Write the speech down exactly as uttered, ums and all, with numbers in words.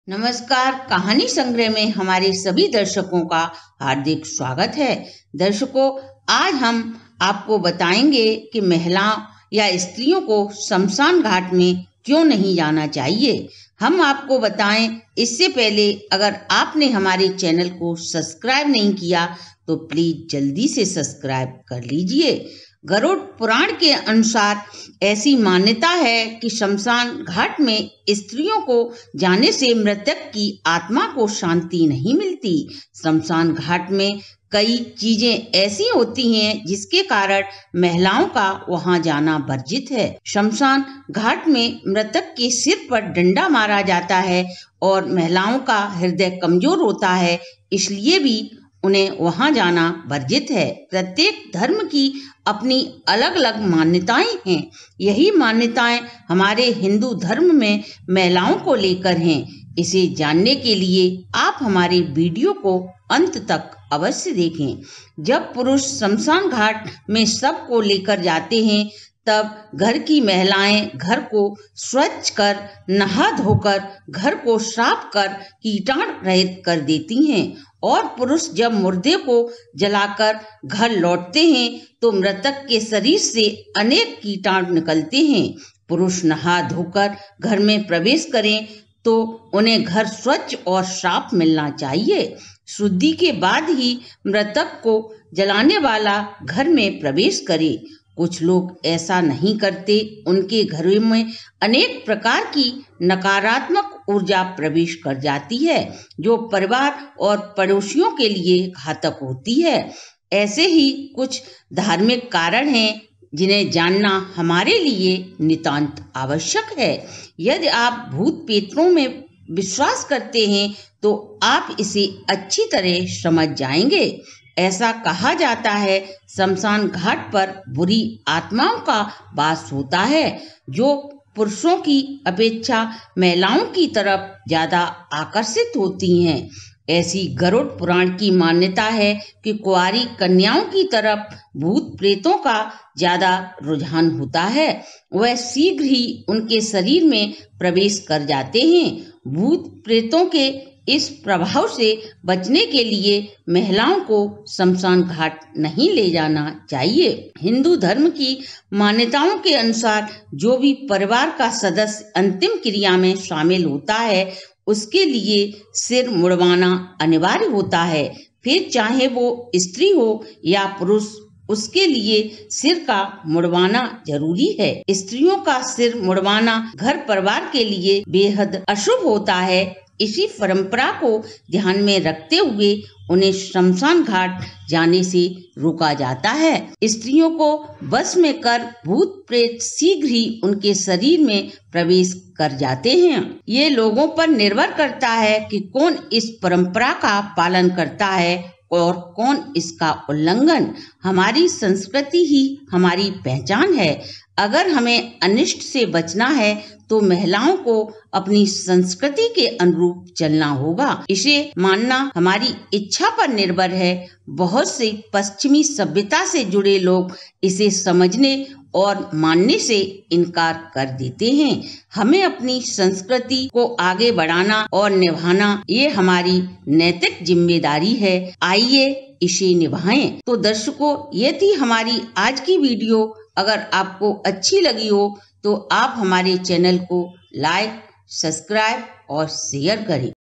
नमस्कार। कहानी संग्रह में हमारे सभी दर्शकों का हार्दिक स्वागत है। दर्शकों, आज हम आपको बताएंगे कि महिलाओं या स्त्रियों को शमशान घाट में क्यों नहीं जाना चाहिए। हम आपको बताएं इससे पहले अगर आपने हमारे चैनल को सब्सक्राइब नहीं किया तो प्लीज जल्दी से सब्सक्राइब कर लीजिए। गरुड़ पुराण के अनुसार ऐसी मान्यता है कि शमशान घाट में स्त्रियों को जाने से मृतक की आत्मा को शांति नहीं मिलती। शमशान घाट में कई चीजें ऐसी होती हैं जिसके कारण महिलाओं का वहां जाना वर्जित है। शमशान घाट में मृतक के सिर पर डंडा मारा जाता है और महिलाओं का हृदय कमजोर होता है, इसलिए भी उन्हें वहां जाना वर्जित है। प्रत्येक धर्म की अपनी अलग अलग मान्यताएं हैं। यही मान्यताएं हमारे हिंदू धर्म में महिलाओं को लेकर हैं। इसे जानने के लिए आप हमारे वीडियो को अंत तक अवश्य देखें। जब पुरुष शमशान घाट में शव को लेकर जाते हैं तब घर की महिलाएं घर को स्वच्छ कर, नहा धोकर, घर को साफ कर कीटाणु रहित कर देती हैं और पुरुष जब मुर्दे को जलाकर घर लौटते हैं तो मृतक के शरीर से अनेक कीटाणु निकलते हैं। पुरुष नहा धोकर घर में प्रवेश करें तो उन्हें घर स्वच्छ और साफ मिलना चाहिए। शुद्धि के बाद ही मृतक को जलाने वाला घर में प्रवेश करे। कुछ लोग ऐसा नहीं करते, उनके घरों में अनेक प्रकार की नकारात्मक ऊर्जा प्रवेश कर जाती है जो परिवार और पड़ोसियों के लिए घातक होती है। ऐसे ही कुछ धार्मिक कारण हैं जिन्हें जानना हमारे लिए नितांत आवश्यक है। यदि आप भूत प्रेतों में विश्वास करते हैं तो आप इसे अच्छी तरह समझ जाएंगे। ऐसा कहा जाता है शमशान घाट पर बुरी आत्माओं का वास होता है जो पुरुषों की अपेक्षा महिलाओं की तरफ ज्यादा आकर्षित होती हैं। ऐसी गरुड़ पुराण की मान्यता है कि कुंवारी कन्याओं की तरफ भूत प्रेतों का ज्यादा रुझान होता है। वह शीघ्र ही उनके शरीर में प्रवेश कर जाते हैं। भूत प्रेतों के इस प्रभाव से बचने के लिए महिलाओं को शमशान घाट नहीं ले जाना चाहिए। हिंदू धर्म की मान्यताओं के अनुसार जो भी परिवार का सदस्य अंतिम क्रिया में शामिल होता है उसके लिए सिर मुड़वाना अनिवार्य होता है। फिर चाहे वो स्त्री हो या पुरुष, उसके लिए सिर का मुड़वाना जरूरी है। स्त्रियों का सिर मुड़वाना घर परिवार के लिए बेहद अशुभ होता है। इसी परंपरा को ध्यान में रखते हुए उन्हें शमशान घाट जाने से रोका जाता है। स्त्रियों को बस में कर भूत प्रेत शीघ्र ही उनके शरीर में प्रवेश कर जाते हैं। ये लोगों पर निर्भर करता है कि कौन इस परंपरा का पालन करता है और कौन इसका उल्लंघन। हमारी संस्कृति ही हमारी पहचान है। अगर हमें अनिष्ट से बचना है तो महिलाओं को अपनी संस्कृति के अनुरूप चलना होगा। इसे मानना हमारी इच्छा पर निर्भर है। बहुत से पश्चिमी सभ्यता से जुड़े लोग इसे समझने और मानने से इनकार कर देते हैं। हमें अपनी संस्कृति को आगे बढ़ाना और निभाना ये हमारी नैतिक जिम्मेदारी है। आइए इसे निभाएं। तो दर्शकों, ये थी हमारी आज की वीडियो। अगर आपको अच्छी लगी हो तो आप हमारे चैनल को लाइक, सब्सक्राइब और शेयर करें।